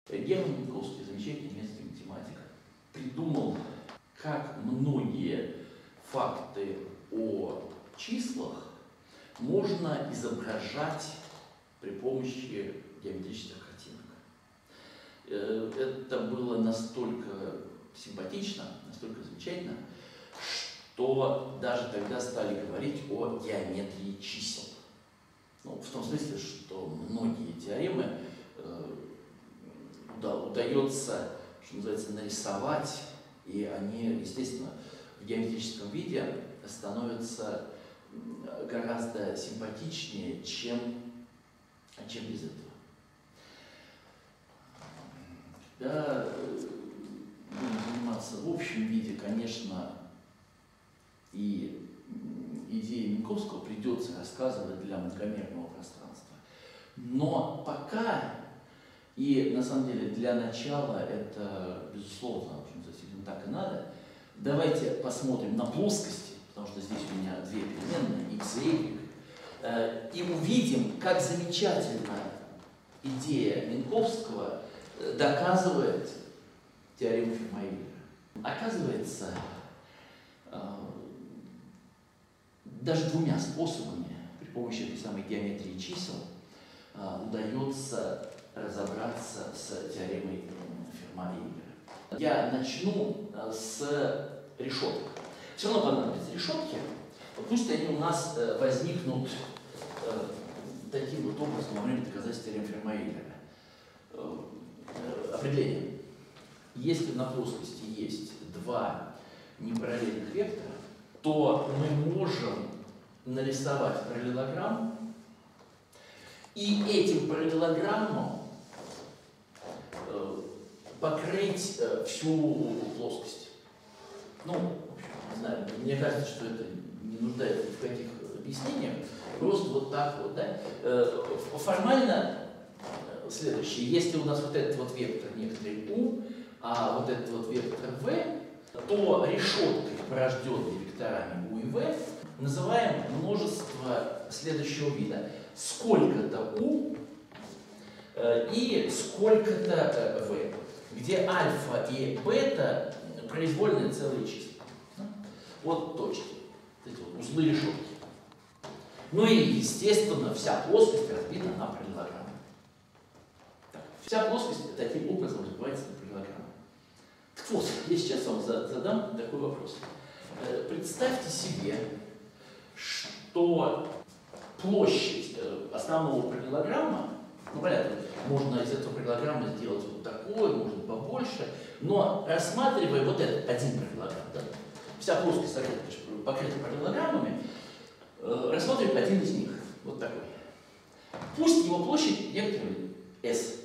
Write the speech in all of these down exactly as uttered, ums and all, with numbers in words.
Герман Минковский, замечательный немецкий математик, придумал, как многие факты о числах можно изображать при помощи геометрических картинок. Это было настолько симпатично, настолько замечательно, что даже тогда стали говорить о геометрии чисел. Ну, в том смысле, что многие теоремы э, удается, что называется, нарисовать, и они, естественно, в геометрическом виде становятся гораздо симпатичнее, чем, чем без этого. Когда будем заниматься в общем виде, конечно, и идеи Минковского придется рассказывать для многомерного пространства. Но пока, и на самом деле для начала это, безусловно, в общем, совсем так и надо, давайте посмотрим на плоскости, потому что здесь у меня две переменные, x и y, и увидим, как замечательно идея Минковского доказывает теорему Ферма-Эйлера. Оказывается, даже двумя способами при помощи этой самой геометрии чисел удается разобраться с теоремой Ферма-Эйлера. Я начну с решеток. Все равно понадобятся решетки, пусть они у нас возникнут таким вот образом во время доказательства теоремы Ферма-Эйлера. Определение. Если на плоскости есть два непараллельных вектора, то мы можем нарисовать параллелограмм и этим параллелограммом покрыть всю плоскость. Ну, в общем, не знаю, мне кажется, что это не нуждается в каких объяснениях, просто вот так вот, да. Формально следующее. Если у нас вот этот вот вектор некоторый u, а вот этот вот вектор v, то решеткой, порожденной векторами u и v, называем множество следующего вида. Сколько-то u и сколько-то v, где альфа и бета произвольные целые числа. Вот точки, эти вот узлы решетки. Ну и, естественно, вся плоскость разбита на параллелограммы. Вся плоскость таким образом разбивается на параллелограммы. Так вот, я сейчас вам задам такой вопрос. Представьте себе, что площадь основного параллелограмма, ну, понятно, можно из этого параллелограмма сделать вот такой, может побольше, но рассматривая вот этот один параллелограмм, да, вся плоскость покрыта параллелограммами, рассматриваем один из них, вот такой. Пусть его площадь вектором S.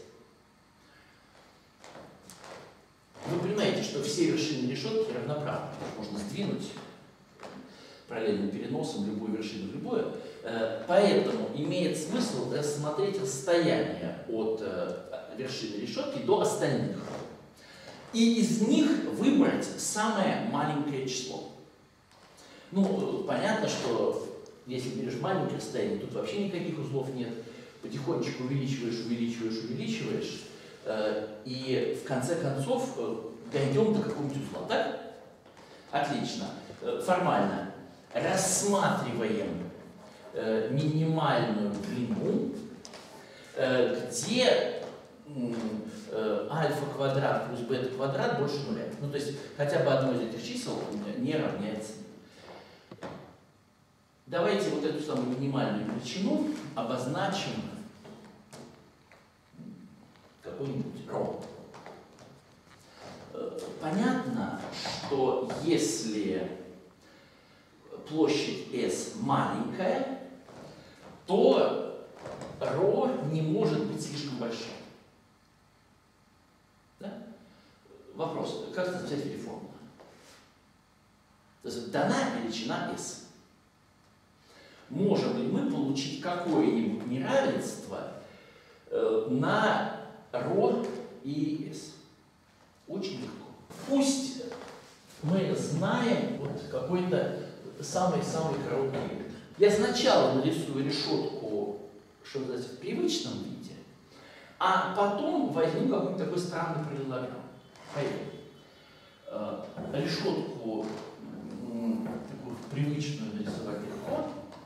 Вы понимаете, что все вершины решетки равноправны. Можно сдвинуть параллельным переносом любую вершину в любое. Поэтому имеет смысл рассмотреть расстояние от вершины решетки до остальных. И из них выбрать самое маленькое число. Ну, понятно, что если берешь маленькое расстояние, тут вообще никаких узлов нет. Потихонечку увеличиваешь, увеличиваешь, увеличиваешь. И в конце концов дойдем до какого-нибудь узла, так? Отлично. Формально рассматриваем минимальную длину, где альфа квадрат плюс бета квадрат больше нуля. Ну, то есть хотя бы одно из этих чисел не равняется. Давайте вот эту самую минимальную величину обозначим какой-нибудь ρ. Понятно, что если площадь S маленькая, то ρ не может быть слишком большим. Да? Вопрос, как это взять формулу? То есть дана величина S. Можем ли мы получить какое-нибудь неравенство э, на ρ и S? Очень легко. Пусть мы знаем вот какой-то самый-самый короткий вектор. Я сначала нарисую решетку, что называется, в привычном виде, А потом возьму какой-нибудь такой странный параллелограмм. Поехали. Решетку такую привычную нарисовать легко.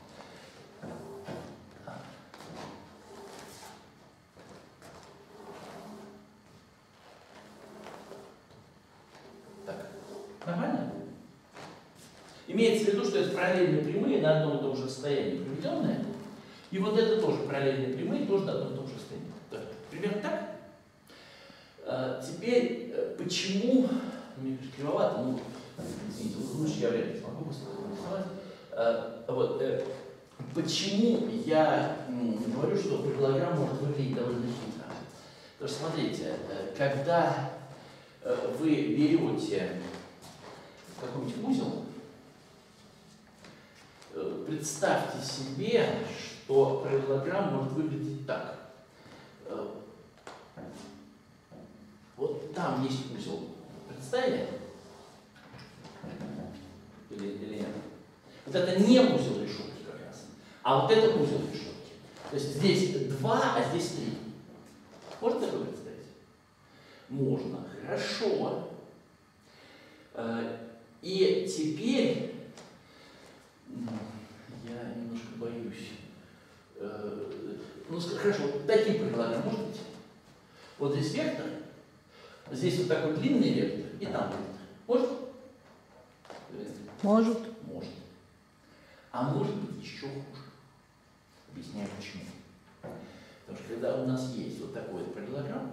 Так, нормально? Имеется в виду, что это параллельные прямые на одном и том же расстоянии проведенные. И вот это тоже параллельные прямые, тоже на одном и том же расстоянии. Так, примерно так. А, теперь, почему, мне кажется, кривовато, ну, извините, лучше я вряд ли смогу быстро нарисовать. А, вот, э, почему я м, говорю, что параллелограмм может выглядеть довольно хитро? Потому что, смотрите, э, когда э, вы берете какой-нибудь узел, э, представьте себе, что параллелограмм может выглядеть так. Э, вот там есть узел. Представили? Или, или нет? Вот это не узел решетки как раз, а вот это узел решетки. То есть здесь два, а здесь три. Можно такое представить? Можно. Хорошо. И теперь я немножко боюсь. Ну, хорошо, вот таким параллелограмм может быть? Вот здесь вектор, здесь вот такой длинный вектор, и там вектор. Может? Может. Может. А может быть еще хуже. Объясняю почему. Потому что когда у нас есть вот такой вот параллелограмм,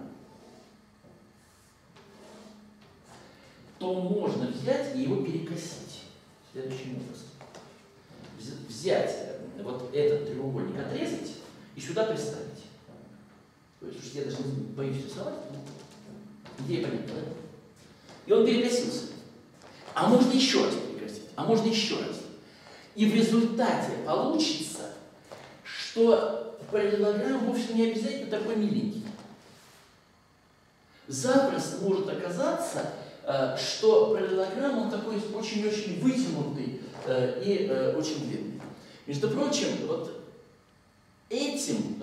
то можно взять и его перекосить следующим образом. Взять вот этот треугольник, отрезать и сюда приставить. То есть, я даже не боюсь рисовать, идея понятна, да? И он перекосился. А можно еще раз перекосить, а можно еще раз. И в результате получится, что параллелограмм вовсе не обязательно такой миленький. Запросто может оказаться, что параллелограмм он такой очень-очень вытянутый и очень длинный. Между прочим, вот этим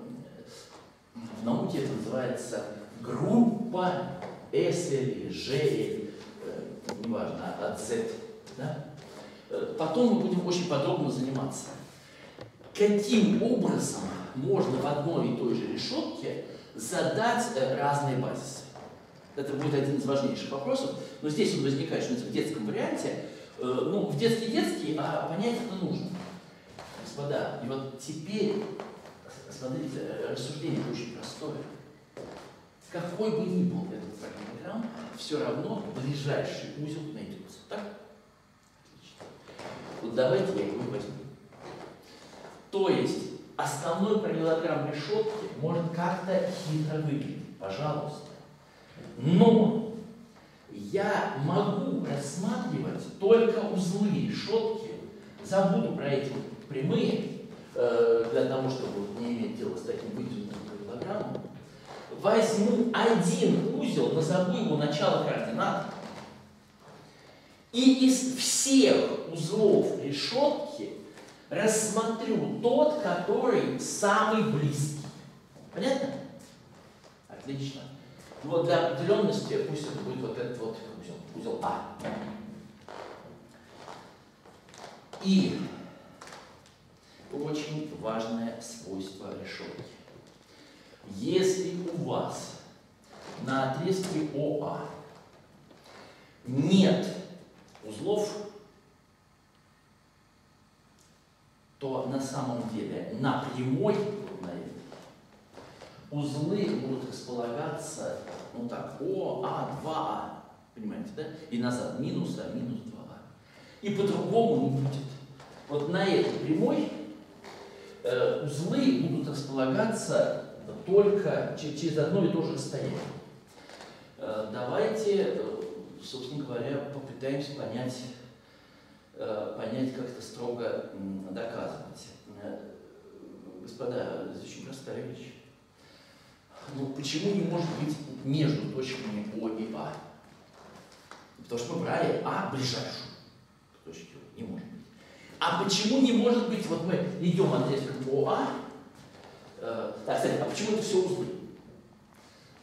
в науке это называется группа S или G, или, неважно, от Z. Да? Потом мы будем очень подробно заниматься. Каким образом можно в одной и той же решетке задать разные базисы? Это будет один из важнейших вопросов, но здесь он возникает, что в детском варианте. Ну, в детский-детский, а понять это нужно. Господа, и вот теперь, смотрите, рассуждение очень простое. Какой бы ни был этот параллелограмм, все равно ближайший узел найдется. Так? Отлично. Вот давайте я его возьму. То есть, основной параллелограмм решетки может как-то хитро выглядеть. Пожалуйста. Но я могу рассматривать только узлы решетки, забуду про эти прямые, э, для того, чтобы не иметь дела с таким вытянутым параллелограммом. Возьму один узел, назову его начало координат, и из всех узлов решетки рассмотрю тот, который самый близкий. Понятно? Отлично. Вот для определенности пусть это будет вот этот вот узел, узел А. И очень важное свойство решетки. Если у вас на отрезке ОА нет узлов, то на самом деле на прямой узлы будут располагаться, ну так, О, А, два А, понимаете, да? И назад, минус А, минус два А. И по-другому не будет. Вот на этой прямой э, узлы будут располагаться только через одно и то же расстояние. Э, давайте, собственно говоря, попытаемся понять, э, понять как-то строго э, доказывать. Э, господа, это очень простая вещь. Ну, почему не может быть между точками О и А? Потому что мы брали А ближайшую к точке О. Не может быть. А почему не может быть, вот мы идем отрезком ОА, э, так, кстати, а почему это все узлы?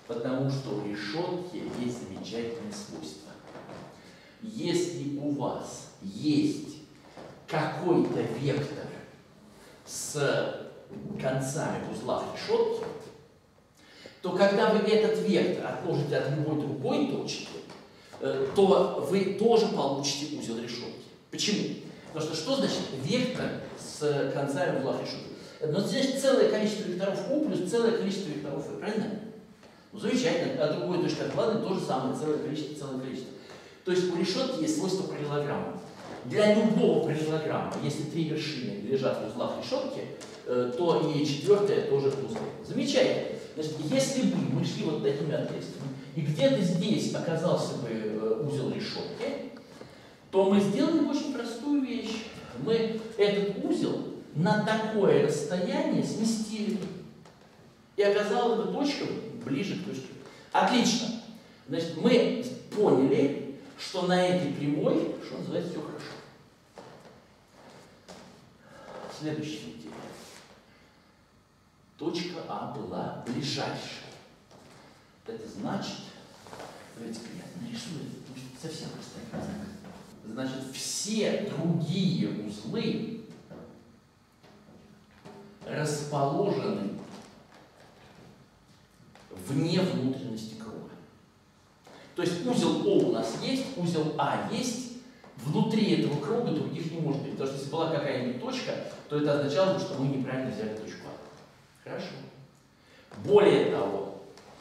Потому что у решетки есть замечательное свойство. Если у вас есть какой-то вектор с концами в узлах решетки, то когда вы этот вектор отложите от любой другой точки, то вы тоже получите узел решетки. Почему? Потому что что значит вектор с концами в узлах решетки? Ну, значит целое количество векторов U плюс целое количество векторов V, правильно? Ну, замечательно, а другой точка отклада то же самое, целое количество, целое количество. То есть у решетки есть свойство параллелограмма. Для любого параллелограмма, если три вершины лежат в узлах решетки, то и четвертая тоже в узле. Замечательно. Значит, если бы мы шли вот такими отрезками, и где-то здесь оказался бы узел решетки, то мы сделали очень простую вещь. Мы этот узел на такое расстояние сместили. И оказалась бы точка ближе к точке. Отлично. Значит, мы поняли, что на этой прямой, что называется, все хорошо. Следующая идея. Точка А была ближайшая. Это значит, давайте я нарисую, потому что совсем простая картинка. Значит, все другие узлы расположены вне внутренности круга. То есть узел О у нас есть, узел А есть, внутри этого круга других не может быть. Потому что если была какая-нибудь точка, то это означало бы, что мы неправильно взяли точку А. Хорошо. Более того,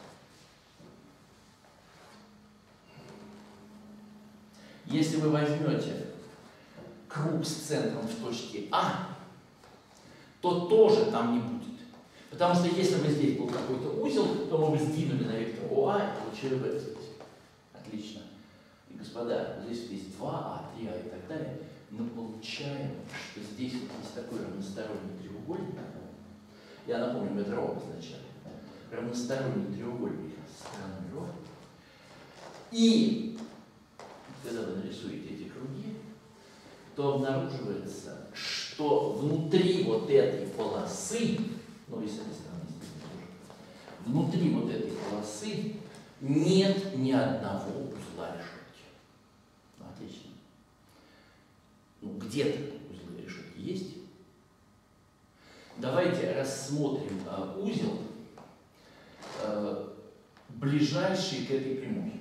если вы возьмете круг с центром в точке А, то тоже там не будет. Потому что если бы здесь был какой-то узел, то мы бы сдвинули на вектор ОА и получили бы это. Отлично. И, господа, здесь есть два А, три А и так далее. Мы получаем, что здесь вот есть такой равносторонний треугольник. Я напомню, мы это ро обозначали. Равносторонний треугольник стороны ро. И когда вы нарисуете эти круги, то обнаруживается, что внутри вот этой полосы, ну и с этой стороны, внутри вот этой полосы нет ни одного узла решетки. Ну, отлично. Ну, где-то узлы решетки есть. Давайте рассмотрим э, узел, э, ближайший к этой прямой.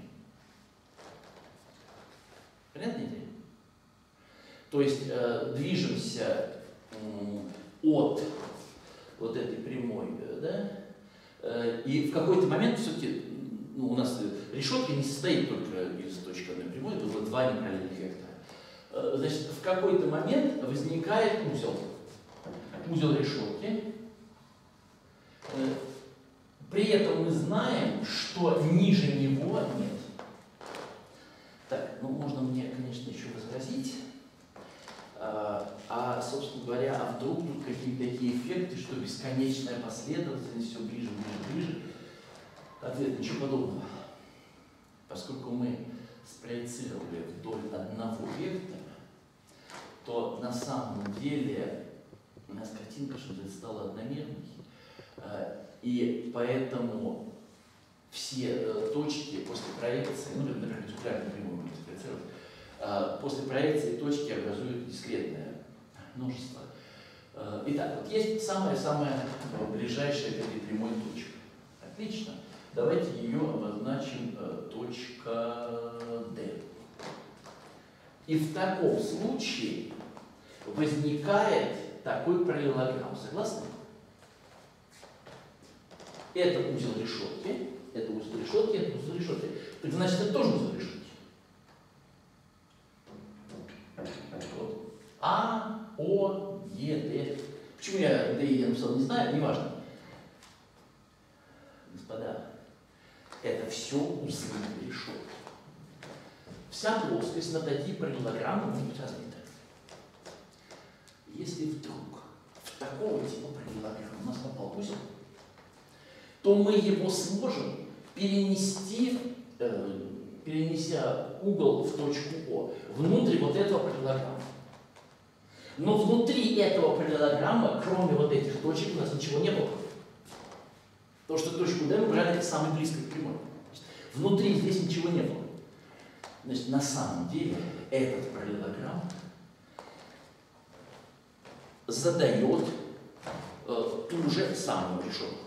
Понятная идея? То есть э, движемся э, от вот этой прямой, да, э, и в какой-то момент все-таки ну, у нас решетка не состоит только из точки одной прямой, это было два непараллельных вектора. Э, значит, в какой-то момент возникает узел, узел решетки. Э, при этом мы знаем, что ниже него нет. Так, ну можно мне, конечно, еще возразить. А, а, собственно говоря, а вдруг тут какие-то такие эффекты, что бесконечная последовательность все ближе, ближе, ближе? Ответ: ничего подобного. Поскольку мы спроецировали вдоль одного вектора, то на самом деле у нас картинка, что ли, стала одномерной. И поэтому все точки после проекции, ну, например, перпендикулярную прямую можно спроецировать, после проекции точки образуют дискретное множество. Итак, вот есть самая-самая ближайшая к этой прямой точка. Отлично. Давайте ее обозначим точка D. И в таком случае возникает такой параллелограмм. Согласны? Это узел решетки, это узел решетки, это узел решетки. Так значит, это тоже узел решетки. Вот. А, О, Е, Д. Почему я Д и Е написал, не знаю, неважно. Господа, это все узлы решетки. Вся плоскость на такие параллелограммы может быть разбита. Если вдруг в такого типа параллелограмма у нас попал узел, то мы его сможем перенести, э, перенеся угол в точку О, внутрь вот этого параллелограмма. Но внутри этого параллелограмма, кроме вот этих точек, у нас ничего не было. Потому что точку D мы брали самой близкой к прямой. Внутри здесь ничего не было. Значит, на самом деле этот параллелограмм задает э, ту же самую решетку.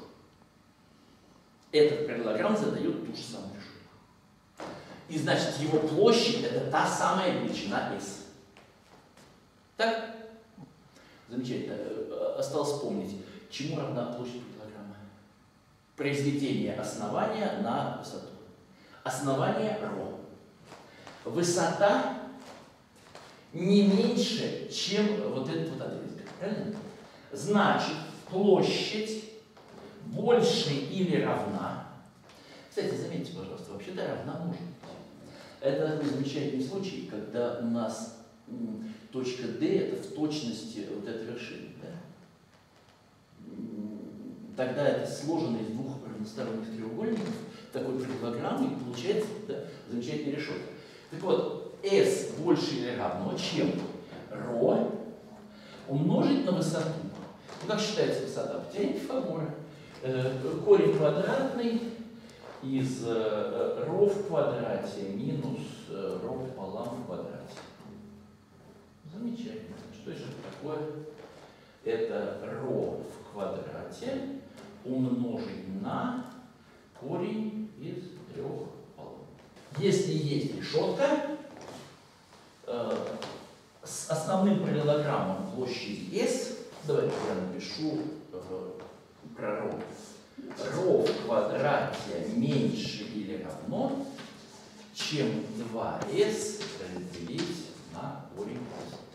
Этот параллелограмм задает ту же самую решетку. И значит, его площадь это та самая величина S. Так? Замечательно. Осталось вспомнить, чему равна площадь параллелограмма. Произведение основания на высоту. Основание ρ. Высота не меньше, чем вот этот вот отрезок. Правильно? Значит, площадь больше или равна. Кстати, заметьте, пожалуйста, вообще-то равна может быть. Это такой замечательный случай, когда у нас м, точка D это в точности вот эта вершина. Да? Тогда это сложено из двух равносторонних треугольников, такой параллелограммы, и получается да, замечательная решетка. Так вот, S больше или равно чем ρ умножить на высоту. Ну, как считается высота? По теореме Пифагора. Э, корень квадратный из э, ρ в квадрате минус э, ρ пополам в квадрате. Замечательно. Что же это такое? Это ρ в квадрате умножить на корень из трех полов. Если есть решетка э, с основным параллелограммом площади S, давайте я напишу э, про ρ. ρ в квадрате меньше или равно, чем два эс разделить на корень из